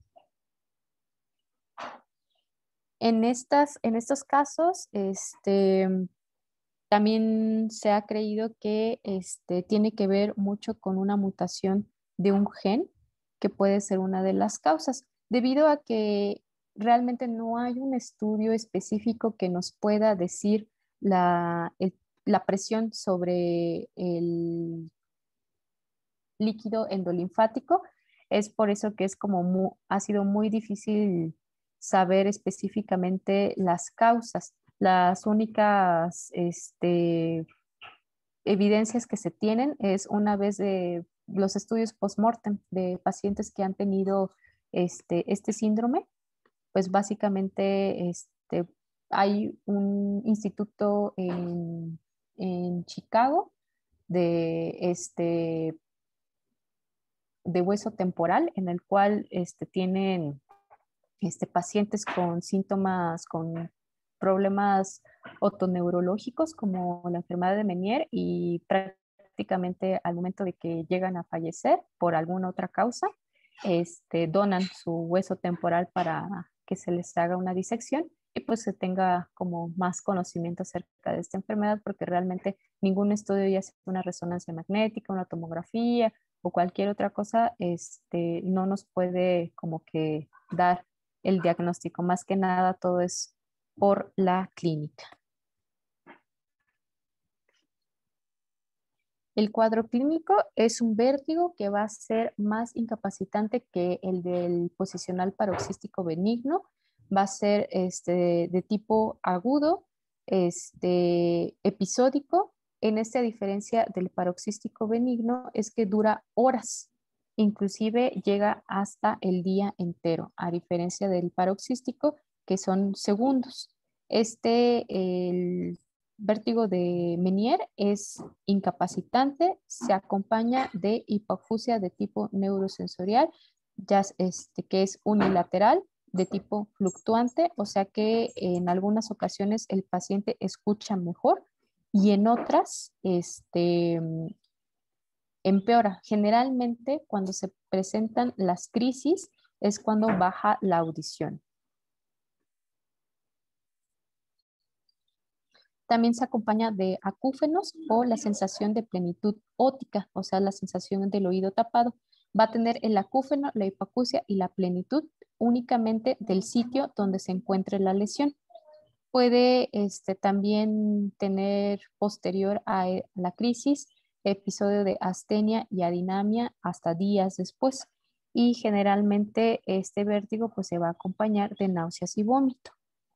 En, estas, en estos casos, este, también se ha creído que este, tiene que ver mucho con una mutación de un gen que puede ser una de las causas, debido a que realmente no hay un estudio específico que nos pueda decir la, el- la presión sobre el líquido endolinfático. Es por eso que es como mu- ha sido muy difícil saber específicamente las causas. Las únicas este, evidencias que se tienen es una vez de los estudios post-mortem de pacientes que han tenido este, este síndrome, pues básicamente este, hay un instituto en, en Chicago de este de hueso temporal en el cual este, tienen este, pacientes con síntomas, con problemas otoneurológicos como la enfermedad de Meniere y prácticamente al momento de que llegan a fallecer por alguna otra causa, este, donan su hueso temporal para que se les haga una disección y pues se tenga como más conocimiento acerca de esta enfermedad, porque realmente ningún estudio, ya sea una resonancia magnética, una tomografía o cualquier otra cosa, este, no nos puede como que dar el diagnóstico. Más que nada todo es por la clínica. El cuadro clínico es un vértigo que va a ser más incapacitante que el del posicional paroxístico benigno. Va a ser este, de tipo agudo, este, episódico. En esta diferencia del paroxístico benigno es que dura horas, inclusive llega hasta el día entero, a diferencia del paroxístico que son segundos. Este, el vértigo de Meniere es incapacitante, se acompaña de hipoacusia de tipo neurosensorial, ya este, que es unilateral, de tipo fluctuante, o sea que en algunas ocasiones el paciente escucha mejor y en otras este, empeora. Generalmente cuando se presentan las crisis es cuando baja la audición. También se acompaña de acúfenos o la sensación de plenitud óptica, o sea, la sensación del oído tapado. Va a tener el acúfeno, la hipoacusia y la plenitud únicamente del sitio donde se encuentre la lesión. Puede este, también tener posterior a la crisis episodio de astenia y adinamia hasta días después. Y generalmente este vértigo pues, se va a acompañar de náuseas y vómito.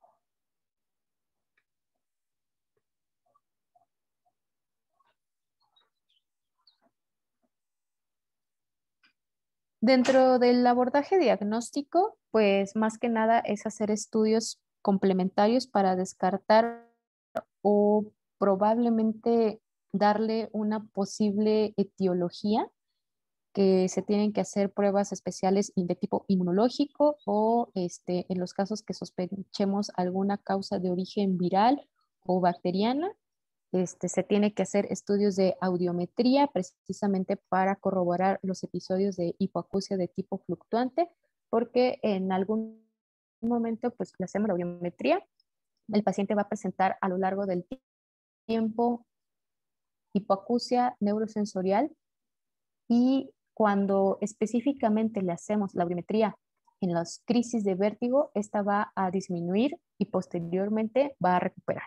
Dentro del abordaje diagnóstico, pues más que nada es hacer estudios complementarios para descartar o probablemente darle una posible etiología, que se tienen que hacer pruebas especiales de tipo inmunológico o este, en los casos que sospechemos alguna causa de origen viral o bacteriana. Este, se tiene que hacer estudios de audiometría precisamente para corroborar los episodios de hipoacusia de tipo fluctuante, porque en algún momento pues le hacemos la audiometría, el paciente va a presentar a lo largo del tiempo hipoacusia neurosensorial y cuando específicamente le hacemos la audiometría en las crisis de vértigo, esta va a disminuir y posteriormente va a recuperar.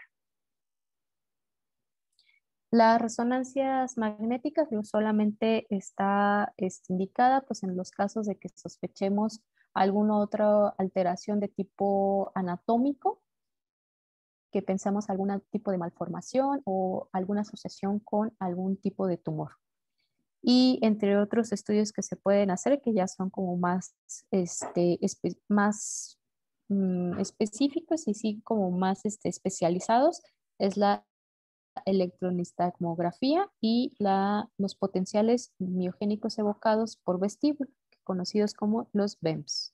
Las resonancias magnéticas no solamente está, está indicada pues, en los casos de que sospechemos alguna otra alteración de tipo anatómico, que pensamos algún tipo de malformación o alguna asociación con algún tipo de tumor. Y entre otros estudios que se pueden hacer, que ya son como más, este, espe más mm, específicos y sí como más este, especializados, es la electronistagmografía y la, los potenciales miogénicos evocados por vestíbulo, conocidos como los B E M S.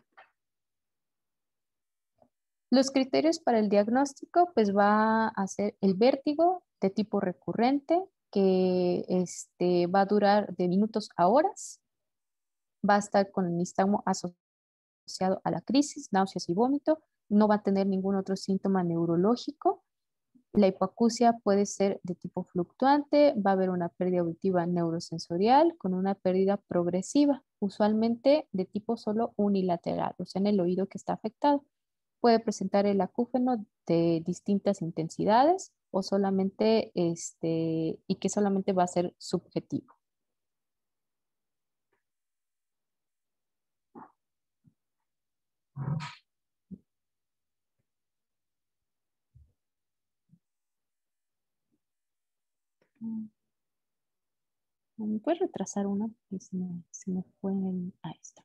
Los criterios para el diagnóstico pues va a ser el vértigo de tipo recurrente, que este, va a durar de minutos a horas, va a estar con el nistagmo asociado a la crisis, náuseas y vómito, no va a tener ningún otro síntoma neurológico. La hipoacusia puede ser de tipo fluctuante, va a haber una pérdida auditiva neurosensorial con una pérdida progresiva, usualmente de tipo solo unilateral, o sea, en el oído que está afectado. Puede presentar el acúfeno de distintas intensidades o solamente, este, y que solamente va a ser subjetivo. ¿Me puedes retrasar una? Porque se me, se me fue en... Ahí está.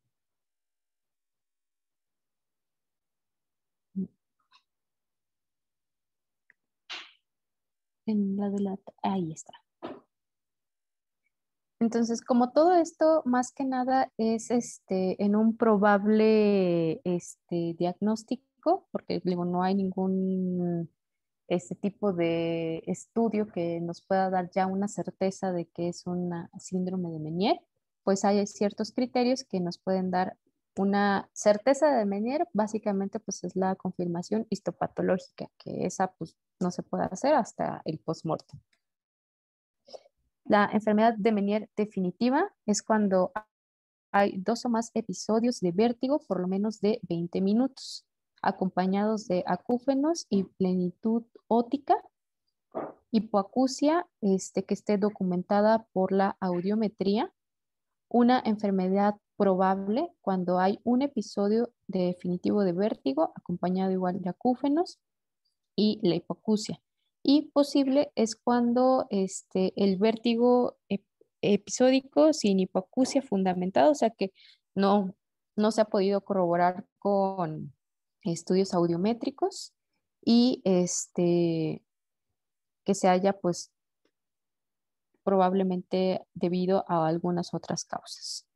En la de la... Ahí está. Entonces, como todo esto, más que nada es este, en un probable este, diagnóstico, porque digo, no hay ningún este tipo de estudio que nos pueda dar ya una certeza de que es una síndrome de Meniere, pues hay ciertos criterios que nos pueden dar una certeza de Meniere. Básicamente pues es la confirmación histopatológica, que esa pues no se puede hacer hasta el postmortem. La enfermedad de Meniere definitiva es cuando hay dos o más episodios de vértigo por lo menos de veinte minutos, acompañados de acúfenos y plenitud óptica, hipoacusia este, que esté documentada por la audiometría, una enfermedad probable cuando hay un episodio definitivo de vértigo acompañado igual de acúfenos y la hipoacusia. Y posible es cuando este, el vértigo ep- episódico sin hipoacusia fundamentado, o sea que no, no se ha podido corroborar con estudios audiométricos y este, que se haya pues probablemente debido a algunas otras causas.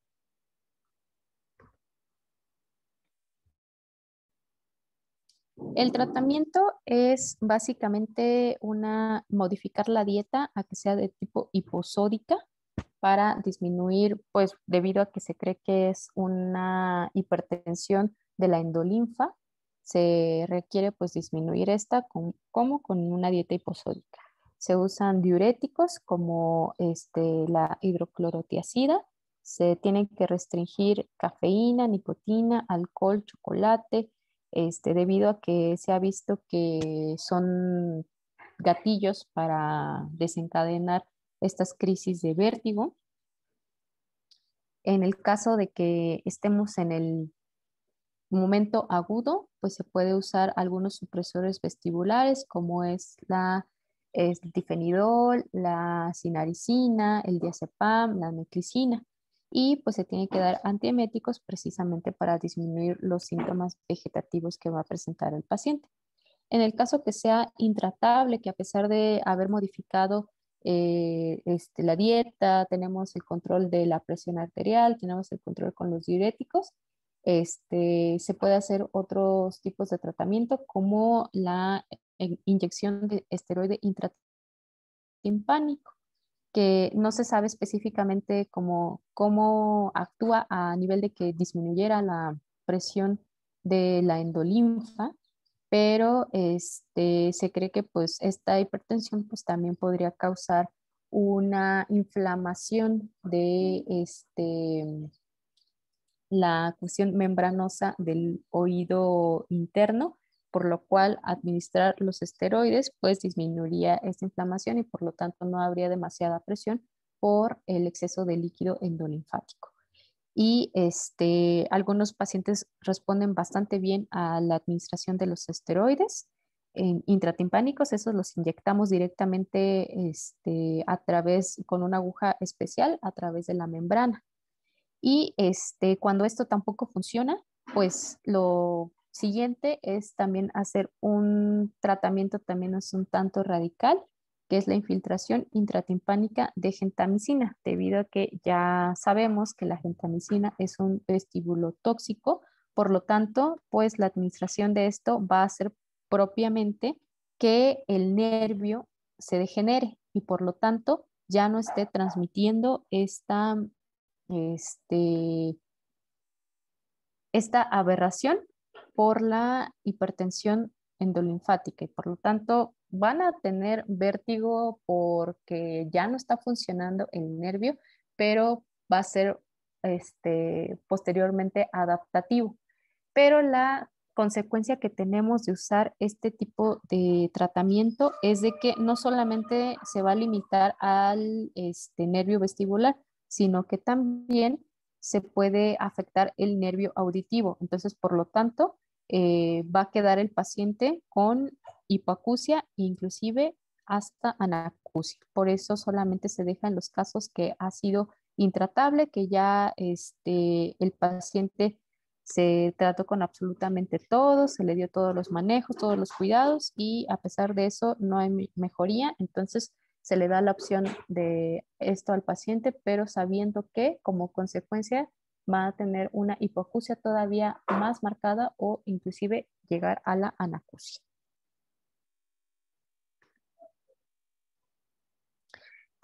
El tratamiento es básicamente una, modificar la dieta a que sea de tipo hiposódica para disminuir, pues debido a que se cree que es una hipertensión de la endolinfa, se requiere pues disminuir esta con, como con una dieta hiposódica. Se usan diuréticos como este, la hidroclorotiazida, se tienen que restringir cafeína, nicotina, alcohol, chocolate, este, debido a que se ha visto que son gatillos para desencadenar estas crisis de vértigo. En el caso de que estemos en el momento agudo, pues se puede usar algunos supresores vestibulares como es la es el difenidol, la sinaricina, el diazepam, la meclizina. Y pues se tiene que dar antieméticos precisamente para disminuir los síntomas vegetativos que va a presentar el paciente. En el caso que sea intratable, que a pesar de haber modificado eh, este, la dieta, tenemos el control de la presión arterial, tenemos el control con los diuréticos, este, se puede hacer otros tipos de tratamiento como la eh, inyección de esteroide intratimpánico, que no se sabe específicamente cómo, cómo actúa a nivel de que disminuyera la presión de la endolinfa, pero este, se cree que pues esta hipertensión pues también podría causar una inflamación de este, la cuestión membranosa del oído interno, por lo cual administrar los esteroides pues disminuiría esta inflamación y por lo tanto no habría demasiada presión por el exceso de líquido endolinfático. Y este, algunos pacientes responden bastante bien a la administración de los esteroides en intratimpánicos. Esos los inyectamos directamente este, a través, con una aguja especial a través de la membrana. Y este, cuando esto tampoco funciona, pues lo siguiente es también hacer un tratamiento, también es un tanto radical, que es la infiltración intratimpánica de gentamicina, debido a que ya sabemos que la gentamicina es un vestíbulo tóxico, por lo tanto, pues la administración de esto va a hacer propiamente que el nervio se degenere y por lo tanto ya no esté transmitiendo esta este, esta aberración por la hipertensión endolinfática y por lo tanto van a tener vértigo porque ya no está funcionando el nervio, pero va a ser este, posteriormente adaptativo. Pero la consecuencia que tenemos de usar este tipo de tratamiento es de que no solamente se va a limitar al este, nervio vestibular, sino que también se puede afectar el nervio auditivo. Entonces, por lo tanto, eh, va a quedar el paciente con hipoacusia e inclusive hasta anacusia. Por eso solamente se deja en los casos que ha sido intratable, que ya este, el paciente se trató con absolutamente todo, se le dio todos los manejos, todos los cuidados y a pesar de eso no hay mejoría. Entonces, se le da la opción de esto al paciente, pero sabiendo que como consecuencia va a tener una hipoacusia todavía más marcada o inclusive llegar a la anacusia.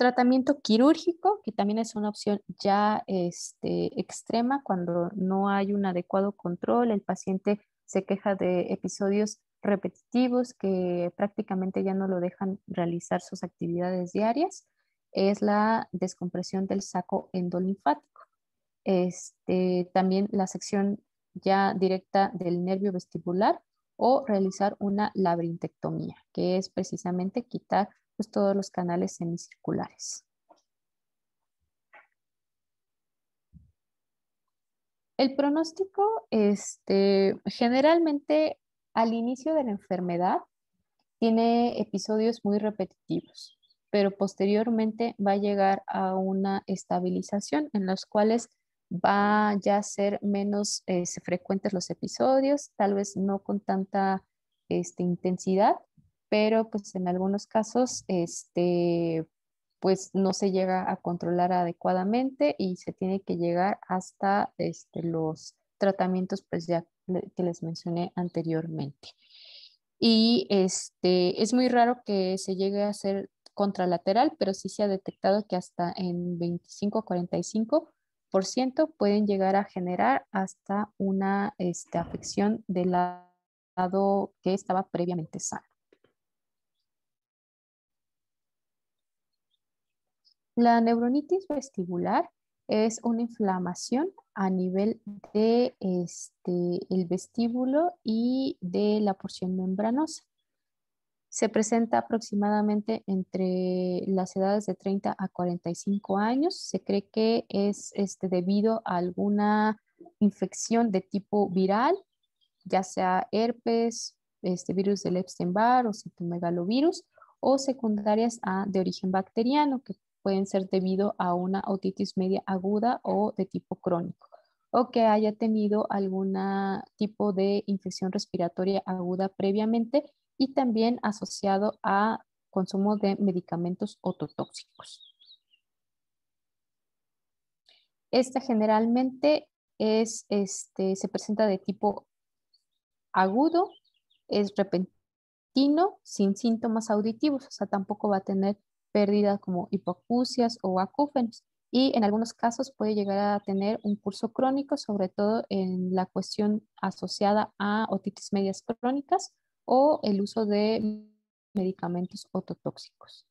Tratamiento quirúrgico, que también es una opción ya este, extrema cuando no hay un adecuado control, el paciente se queja de episodios repetitivos que prácticamente ya no lo dejan realizar sus actividades diarias, es la descompresión del saco endolinfático. Este, también la sección ya directa del nervio vestibular o realizar una labrintectomía, que es precisamente quitar pues, todos los canales semicirculares. El pronóstico, este, generalmente al inicio de la enfermedad tiene episodios muy repetitivos, pero posteriormente va a llegar a una estabilización en los cuales va ya a ser menos eh, frecuentes los episodios, tal vez no con tanta este, intensidad, pero pues en algunos casos este, pues no se llega a controlar adecuadamente y se tiene que llegar hasta este, los tratamientos pues ya que les mencioné anteriormente. Y este, es muy raro que se llegue a hacer contralateral, pero sí se ha detectado que hasta en veinticinco a cuarenta y cinco por ciento pueden llegar a generar hasta una este, afección del lado que estaba previamente sano. La neuronitis vestibular es una inflamación a nivel de este, el vestíbulo y de la porción membranosa. Se presenta aproximadamente entre las edades de treinta a cuarenta y cinco años. Se cree que es este, debido a alguna infección de tipo viral, ya sea herpes, este virus del Epstein-Barr o citomegalovirus, o secundarias a, de origen bacteriano, que pueden ser debido a una otitis media aguda o de tipo crónico, o que haya tenido algún tipo de infección respiratoria aguda previamente y también asociado a consumo de medicamentos ototóxicos. Esta generalmente es, este, se presenta de tipo agudo, es repentino, sin síntomas auditivos, o sea, tampoco va a tener pérdida como hipoacusias o acúfenos. Y en algunos casos puede llegar a tener un curso crónico, sobre todo en la cuestión asociada a otitis medias crónicas o el uso de medicamentos ototóxicos.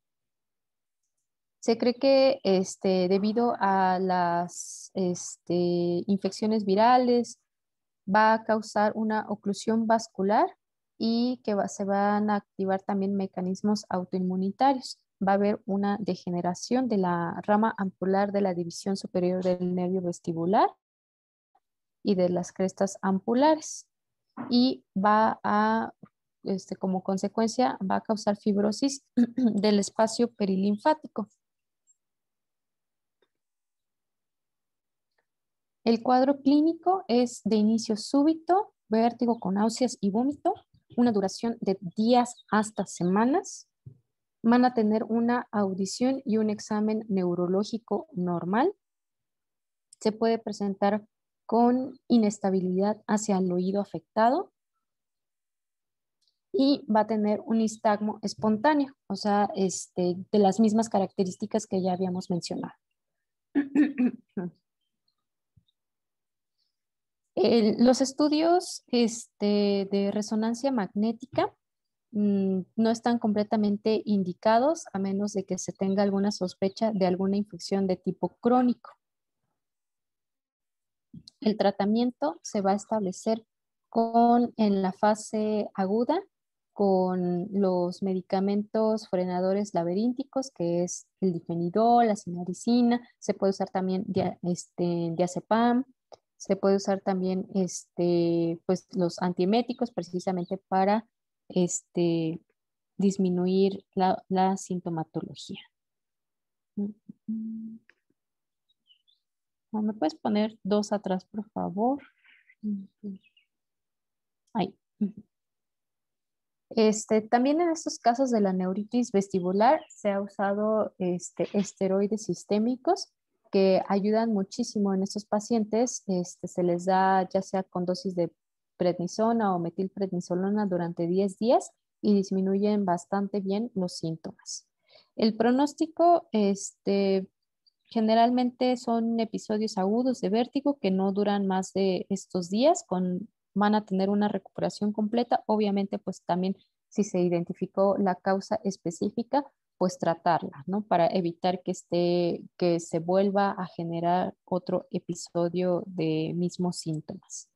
Se cree que este, debido a las este, infecciones virales va a causar una oclusión vascular y que va, se van a activar también mecanismos autoinmunitarios. Va a haber una degeneración de la rama ampular de la división superior del nervio vestibular y de las crestas ampulares. Y va a, este, como consecuencia, va a causar fibrosis del espacio perilinfático. El cuadro clínico es de inicio súbito, vértigo con náuseas y vómito, una duración de días hasta semanas. Van a tener una audición y un examen neurológico normal. Se puede presentar con inestabilidad hacia el oído afectado y va a tener un nistagmo espontáneo, o sea, este, de las mismas características que ya habíamos mencionado. El, los estudios este, de resonancia magnética mmm, no están completamente indicados a menos de que se tenga alguna sospecha de alguna infección de tipo crónico. El tratamiento se va a establecer con, en la fase aguda con los medicamentos frenadores laberínticos, que es el difenidol, la cinaricina, se puede usar también dia, este, diazepam, se puede usar también este, pues, los antieméticos precisamente para este, disminuir la, la sintomatología. ¿Me puedes poner dos atrás, por favor? Ahí. Este, también en estos casos de la neuritis vestibular se ha usado este, esteroides sistémicos que ayudan muchísimo en estos pacientes. Este, se les da ya sea con dosis de prednisona o metilprednisolona durante diez días y disminuyen bastante bien los síntomas. El pronóstico, este, generalmente son episodios agudos de vértigo que no duran más de estos días, con, van a tener una recuperación completa. Obviamente, pues también si se identificó la causa específica, pues tratarla, ¿no? Para evitar que, esté, que se vuelva a generar otro episodio de mismos síntomas.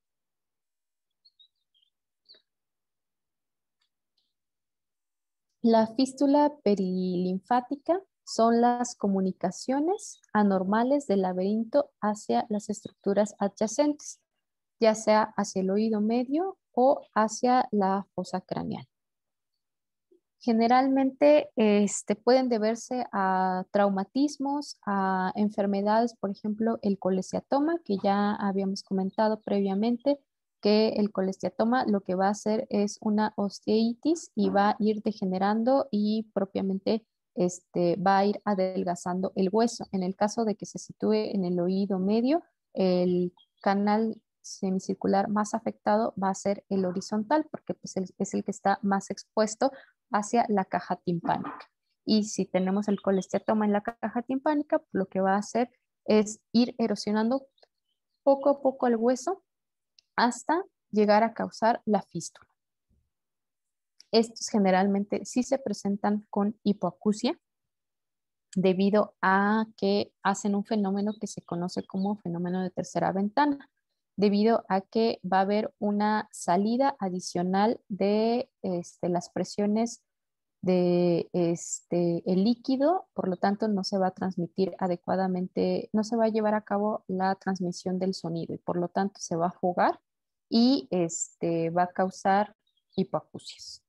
La fístula perilinfática son las comunicaciones anormales del laberinto hacia las estructuras adyacentes, ya sea hacia el oído medio o hacia la fosa craneal. Generalmente este, pueden deberse a traumatismos, a enfermedades, por ejemplo, el colesteatoma, que ya habíamos comentado previamente, que el colesteatoma lo que va a hacer es una osteitis y va a ir degenerando y propiamente este, va a ir adelgazando el hueso. En el caso de que se sitúe en el oído medio, el canal semicircular más afectado va a ser el horizontal, porque pues, es el que está más expuesto hacia la caja timpánica. Y si tenemos el colesteatoma en la caja timpánica, pues lo que va a hacer es ir erosionando poco a poco el hueso hasta llegar a causar la fístula. Estos generalmente sí se presentan con hipoacusia debido a que hacen un fenómeno que se conoce como fenómeno de tercera ventana, debido a que va a haber una salida adicional de este, las presiones de este, el líquido, por lo tanto no se va a transmitir adecuadamente, no se va a llevar a cabo la transmisión del sonido y por lo tanto se va a fugar y este, va a causar hipoacusias.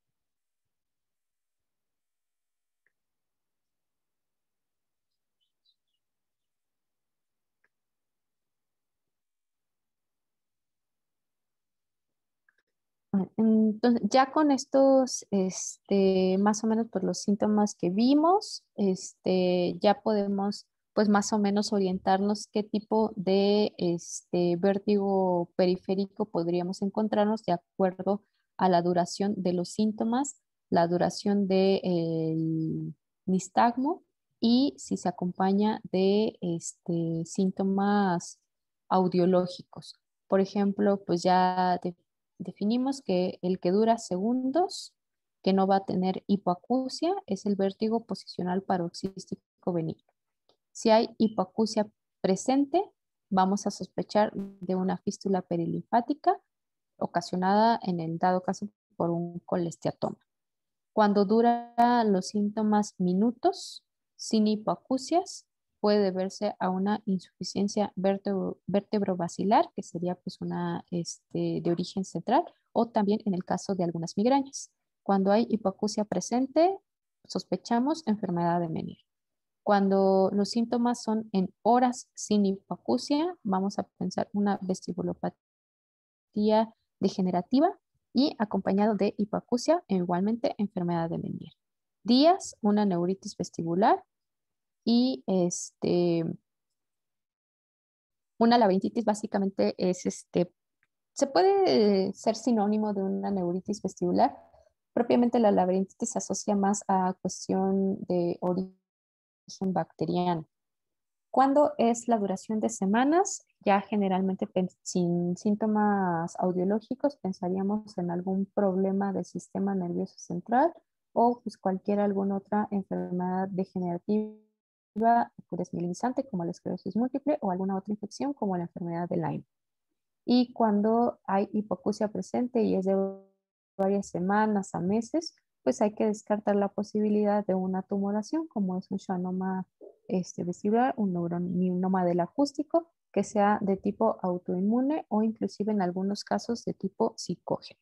Entonces, ya con estos, este, más o menos, pues los síntomas que vimos, este, ya podemos, pues más o menos orientarnos qué tipo de, este, vértigo periférico podríamos encontrarnos de acuerdo a la duración de los síntomas, la duración del nistagmo y si se acompaña de, este, síntomas audiológicos. Por ejemplo, pues ya de definimos que el que dura segundos, que no va a tener hipoacusia, es el vértigo posicional paroxístico benigno. Si hay hipoacusia presente, vamos a sospechar de una fístula perilinfática ocasionada en el dado caso por un colesteatoma. Cuando dura los síntomas minutos sin hipoacusias, puede deberse a una insuficiencia vértebro-basilar, que sería pues una este, de origen central, o también en el caso de algunas migrañas. Cuando hay hipoacusia presente, sospechamos enfermedad de Meniere. Cuando los síntomas son en horas sin hipoacusia, vamos a pensar una vestibulopatía degenerativa y acompañado de hipoacusia e igualmente enfermedad de Meniere. Días, una neuritis vestibular y este, una laberintitis básicamente es, este, se puede ser sinónimo de una neuritis vestibular. Propiamente la laberintitis se asocia más a cuestión de origen bacteriano. ¿Cuándo es la duración de semanas? Ya generalmente sin síntomas audiológicos pensaríamos en algún problema del sistema nervioso central o pues cualquier alguna otra enfermedad degenerativa desmielinizante como la esclerosis múltiple o alguna otra infección como la enfermedad de Lyme. Y cuando hay hipoacusia presente y es de varias semanas a meses, pues hay que descartar la posibilidad de una tumoración como es un schwannoma este, vestibular, un neurominoma del acústico que sea de tipo autoinmune o inclusive en algunos casos de tipo psicógeno.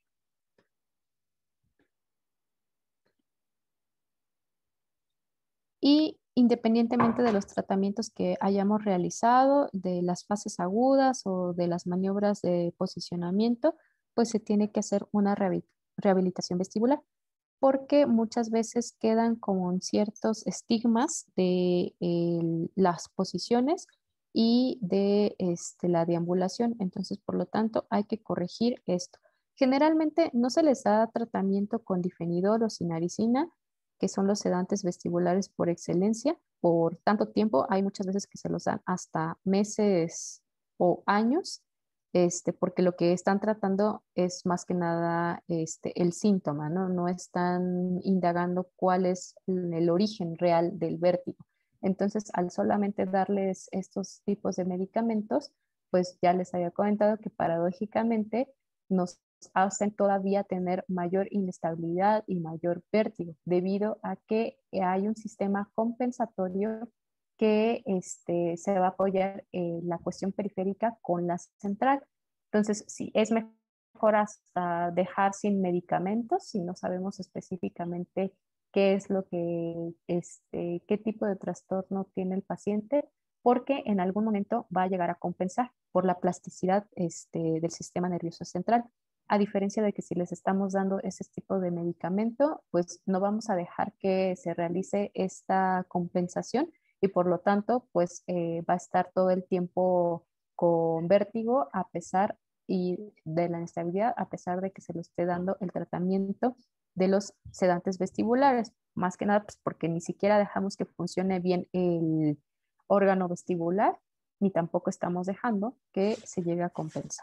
Y independientemente de los tratamientos que hayamos realizado, de las fases agudas o de las maniobras de posicionamiento, pues se tiene que hacer una rehabilitación vestibular, porque muchas veces quedan con ciertos estigmas de el, las posiciones y de este, la deambulación. Entonces, por lo tanto, hay que corregir esto. Generalmente no se les da tratamiento con difenidor o sinaricina, que son los sedantes vestibulares por excelencia, por tanto tiempo. Hay muchas veces que se los dan hasta meses o años, este, porque lo que están tratando es más que nada este, el síntoma, ¿no? No están indagando cuál es el origen real del vértigo. Entonces, al solamente darles estos tipos de medicamentos, pues ya les había comentado que paradójicamente nos hacen todavía tener mayor inestabilidad y mayor vértigo, debido a que hay un sistema compensatorio que este, se va a apoyar en la cuestión periférica con la central. Entonces, sí, es mejor hasta dejar sin medicamentos si no sabemos específicamente qué es lo que, este, qué tipo de trastorno tiene el paciente, porque en algún momento va a llegar a compensar por la plasticidad este, del sistema nervioso central. A diferencia de que si les estamos dando ese tipo de medicamento, pues no vamos a dejar que se realice esta compensación y por lo tanto, pues eh, va a estar todo el tiempo con vértigo a pesar y de la inestabilidad, a pesar de que se le esté dando el tratamiento de los sedantes vestibulares. Más que nada, pues porque ni siquiera dejamos que funcione bien el órgano vestibular, ni tampoco estamos dejando que se llegue a compensar.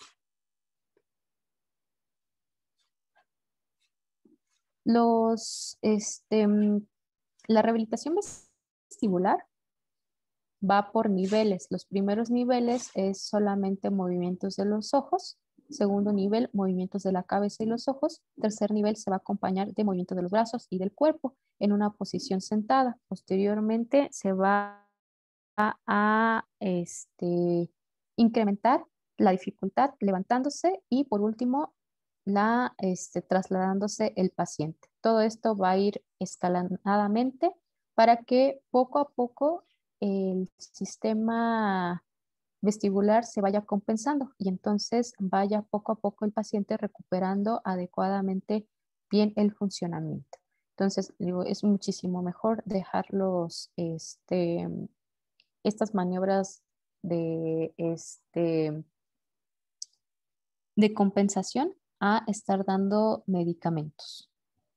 Los, este, la rehabilitación vestibular va por niveles. Los primeros niveles es solamente movimientos de los ojos. Segundo nivel, movimientos de la cabeza y los ojos. Tercer nivel se va a acompañar de movimientos de los brazos y del cuerpo en una posición sentada. Posteriormente se va a, a este, incrementar la dificultad levantándose y por último la este, trasladándose el paciente. Todo esto va a ir escalonadamente para que poco a poco el sistema vestibular se vaya compensando y entonces vaya poco a poco el paciente recuperando adecuadamente bien el funcionamiento. Entonces, digo, es muchísimo mejor dejarlos, este, estas maniobras de, este, de compensación a estar dando medicamentos.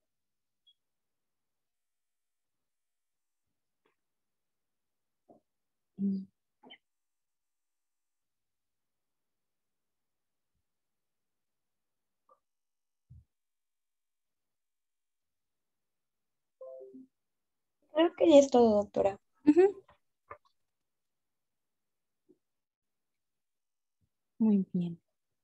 Creo que ya es todo, doctora. Ujú. Muy bien.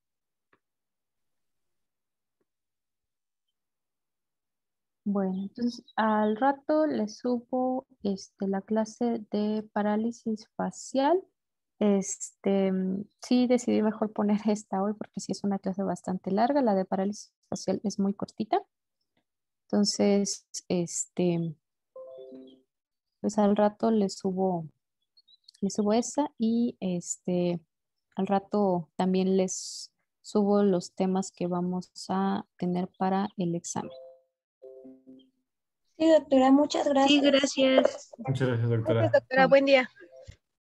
Bueno, entonces al rato les subo este, la clase de parálisis facial. Este, mm, sí decidí mejor poner esta hoy porque sí es una clase bastante larga. La de parálisis facial es muy cortita. Entonces, este, pues al rato les subo, les subo esa y este, al rato también les subo los temas que vamos a tener para el examen. Sí, doctora, muchas Sí, gracias. gracias. Muchas gracias, Gracias, doctora. doctora. Buen día.